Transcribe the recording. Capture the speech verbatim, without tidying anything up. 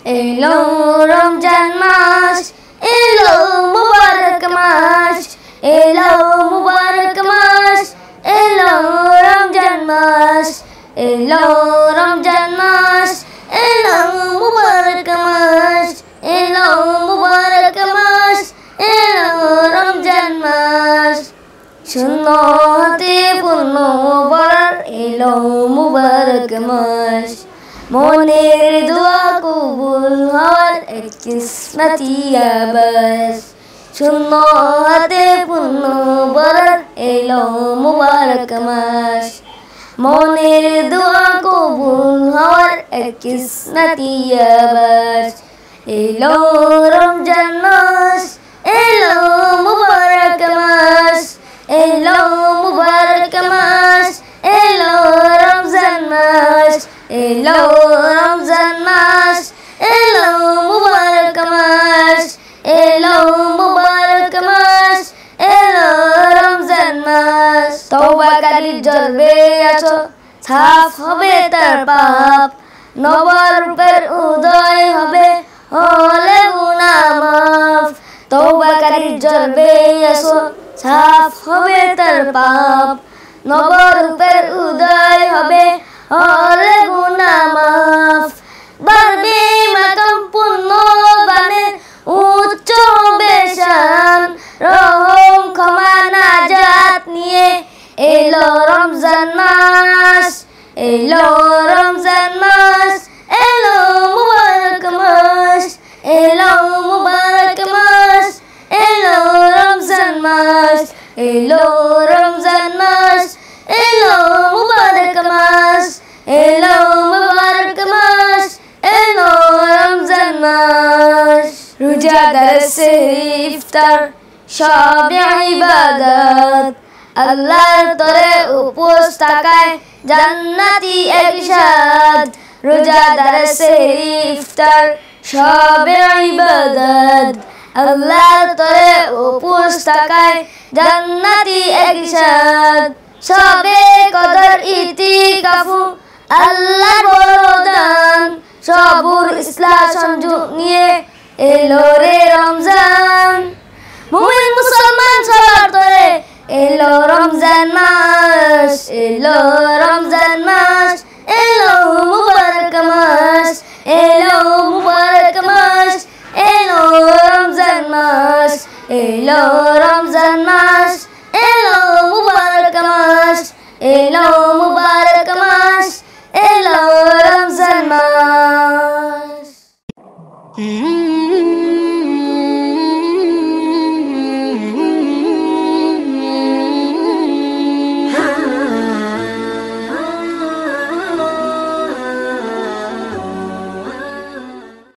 এলো রমজান মাস, এলো মুবারক মাস, এলো মুবারক মাস, এলো রমজান মাস, এলো রমজান মাস, এলো মুবারক মাস, এলো মুবারক মাস, এলো রমজান মাস। শূন্য হাতে পূর্ণ ভরার এলো মুবারক মাস, মনের দোয়া কবুল হওয়ার এক কিসমতি আবাস। শূন্য হাতে পূর্ণ ভরার এলো মুবারক মাস, মনের দোয়া কবুল হওয়ার এক কিসমতি আবাস। এলো রমজান মাস, এলো মুবারক মাস, এলো মুবারক মাস, এলো রমজান মাস, এলো রমজান মাস, এলো মুবারক মাস, এলো মুবারক মাস, এলো রমজান মাস। তওবাকারীর জ্বলবে আছো, সাফ হবে তার পাপ, নবরূপের উদয় হবে হলে গুনাহ মাফ। তওবাকারীর জ্বলবে আছো, সাফ হবে তার পাপ, নবরূপের উদয় হবে হলে গুনাহ মাফ। বাড়বে মাকাম পূর্ণ বানে, উচ্চ হবে শান, রহম ক্ষমা নাজাত নিয়ে এলো রমজান মাস, এলো রমজান মাস, এলো মুবারক মাস, এলো মুবারক মাস, এলো রমজান মাস, এলো রমজান মাস, এলো মুবারক মাস, এলো মুবারক মাস, এলো রমজান মাস। রোজাদার সেহরি ইফতার সব ইবাদত, আল্লাহর তরে উপোস থাকায় জান্নাতি এক স্বাদ। রোজাদার সেহরি ইফতার সব ইবাদত, আল্লাহর তরে উপোস থাকায় জান্নাতি এক স্বাদ। সবে কদর ইতিকাফু আল্লাহর বরদান, সবুর ইসলাহ সংযোগ নিয়ে এলো রে রমজান। মুমিন মুসলমান সবার তরে এলো রমজান মাস, এলো রমজান মাস, এলো মুবারক মাস, এলো মুবারক মাস, এলো রমজান মাস, এলো রমজান মাস,